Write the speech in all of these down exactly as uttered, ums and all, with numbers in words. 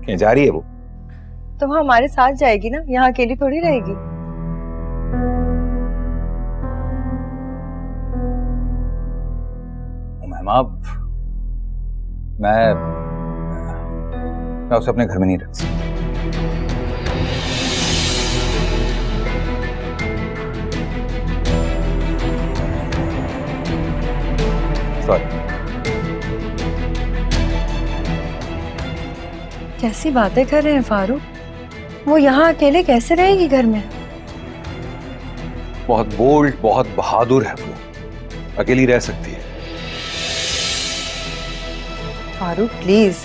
कहीं जा रही है वो? तो वो हमारे साथ जाएगी ना, यहाँ अकेली थोड़ी रहेगी। उमैमा, मैं मैं उसे अपने घर में नहीं रख सकता। सॉरी। कैसी बातें कर रहे हैं फारूक? वो यहाँ अकेले कैसे रहेगी घर में? बहुत बोल्ड, बहुत बहादुर है वो, अकेली रह सकती है। फारूक प्लीज।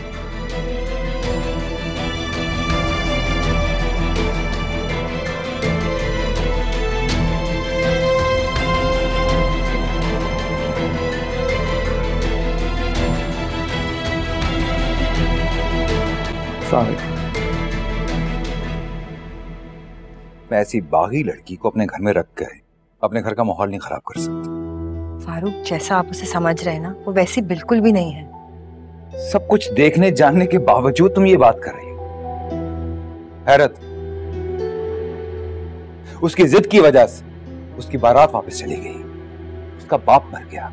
मैं ऐसी बागी लड़की को अपने घर में रख कर अपने घर का माहौल नहीं खराब कर सकता। फारूक, जैसा आप उसे समझ रहे हैं ना, वो वैसी बिल्कुल भी नहीं है। सब कुछ देखने जानने के बावजूद तुम ये बात कर रही हो। हैरत, उसकी जिद की वजह से उसकी बारात वापस चली गई, उसका बाप मर गया।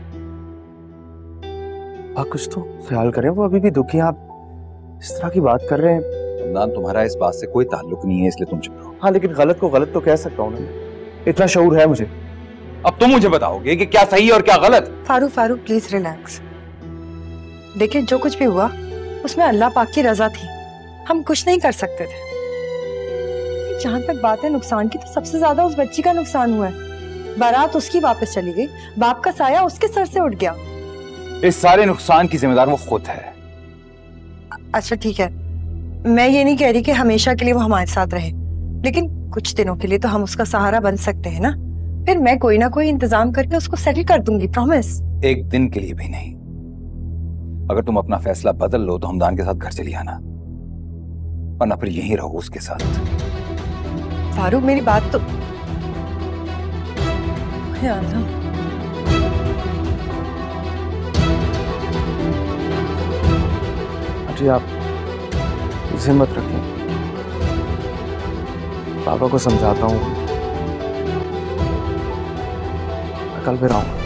आप कुछ तो ख्याल करें, वो अभी भी दुखी। आप इस तरह की बात कर रहे हैं। रमजान, तुम्हारा इस बात से कोई ताल्लुक नहीं है, इसलिए तुम चुप रहो। हाँ, लेकिन गलत को गलत तो कह सकता हूँ ना, इतना शऊर है मुझे। अब तुम मुझे बताओगे कि क्या सही है और क्या गलत? Farooq Farooq please relax. देखिए, जो कुछ भी हुआ उसमें अल्लाह पाक की रजा थी, हम कुछ नहीं कर सकते थे। जहां तक बात है नुकसान की, तो सबसे ज्यादा उस बच्ची का नुकसान हुआ है। बारात उसकी वापस चली गई, बाप का साया उसके सर से उठ गया। इस सारे नुकसान की जिम्मेदार वो खुद है। अच्छा ठीक है, मैं ये नहीं कह रही कि हमेशा के लिए वो हमारे साथ रहे, लेकिन कुछ दिनों के लिए तो हम उसका सहारा बन सकते हैं ना। फिर मैं कोई ना कोई इंतजाम करके उसको सेटल कर दूंगी, प्रॉमिस। एक दिन के लिए भी नहीं। अगर तुम अपना फैसला बदल लो तो हमदान के साथ घर चली आना, वरना फिर यहीं रहो उसके साथ। फारूक, मेरी बात तो यार ना। जी आप इसे मत रखिए, पापा को समझाता हूँ, कल फिर आऊंगा।